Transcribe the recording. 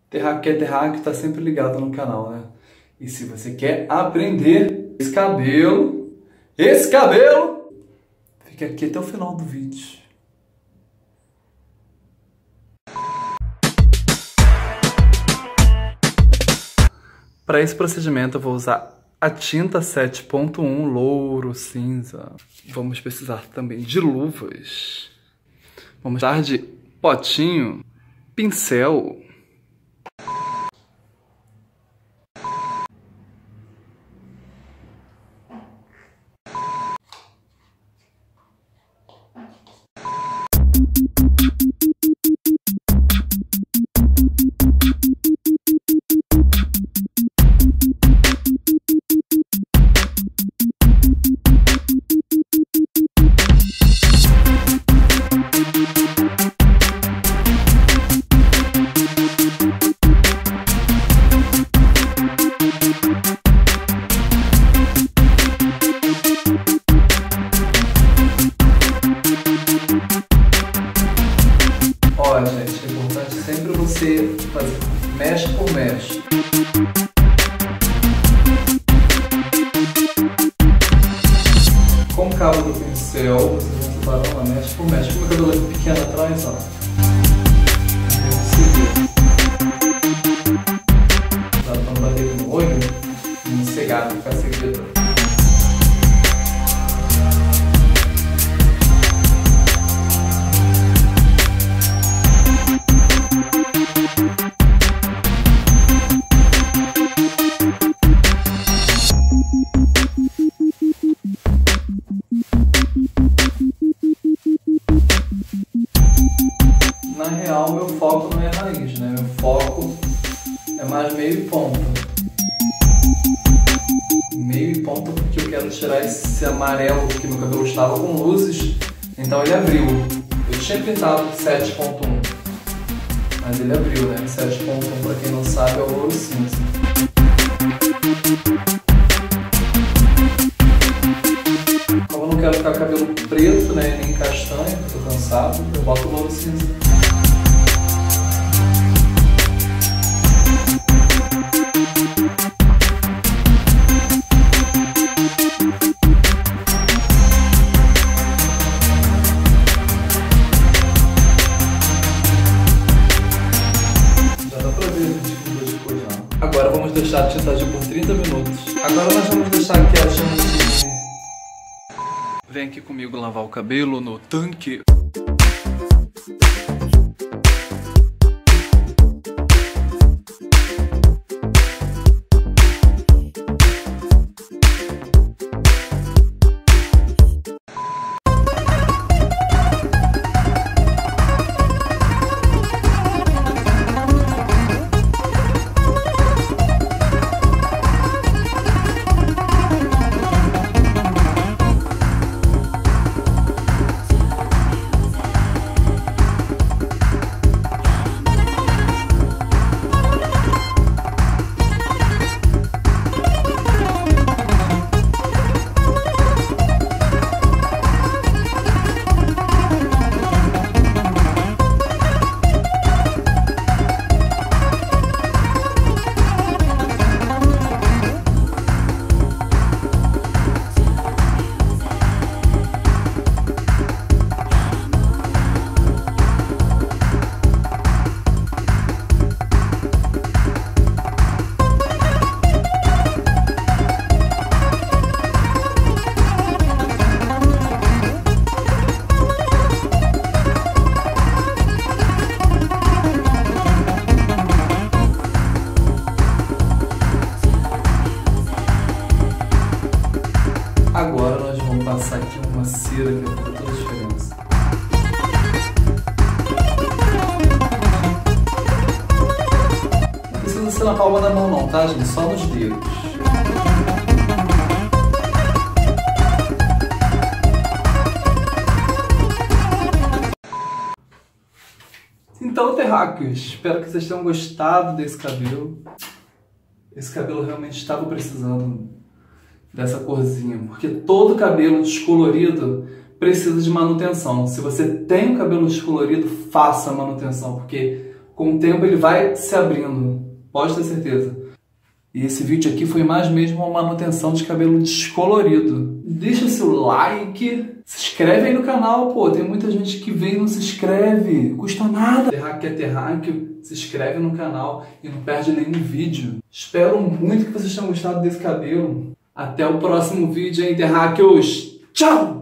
Terráqueo que é terráqueo tá sempre ligado no canal, né? E se você quer aprender esse cabelo, fica aqui até o final do vídeo. Para esse procedimento eu vou usar a tinta 7.1 louro cinza. Vamos precisar também de luvas. Vamos precisar de potinho, pincel. Olha, gente, é importante sempre você fazer mesh por mesh. Com o cabo do pincel, vocês vão separar uma mesh por mesh. Com o cabelo aqui pequeno atrás, ó. Dá pra não bater no olho e não cegar, não ficar seguido. Na real, meu foco não é a raiz, né? Meu foco é mais meio e ponta. Meio e ponta porque eu quero tirar esse amarelo, porque meu cabelo estava com luzes, então ele abriu. Eu tinha pintado 7.1, mas ele abriu, né? 7.1, para quem não sabe, é o louro cinza. Como eu não quero ficar com cabelo preto, né? Nem castanho, porque eu tô cansado, eu boto o louro cinza. Agora vamos deixar a tinta agir por 30 minutos. Agora nós vamos deixar aqui a tinta. Vem aqui comigo lavar o cabelo no tanque. Agora nós vamos passar aqui uma cera que vai fazer toda a diferença. Não precisa ser na palma da mão não, tá, gente? Só nos dedos. Então, terráqueos, espero que vocês tenham gostado desse cabelo. Esse cabelo realmente estava precisando dessa corzinha, porque todo cabelo descolorido precisa de manutenção. Se você tem um cabelo descolorido, faça manutenção, porque Com o tempo ele vai se abrindo, pode ter certeza. E esse vídeo aqui foi mais mesmo uma manutenção de cabelo descolorido. Deixa seu like, se inscreve aí no canal, pô, tem muita gente que vem e não se inscreve, custa nada. Terráqueo é terráqueo, se inscreve no canal e não perde nenhum vídeo. Espero muito que vocês tenham gostado desse cabelo. Até o próximo vídeo, hein, terráqueos. Tchau!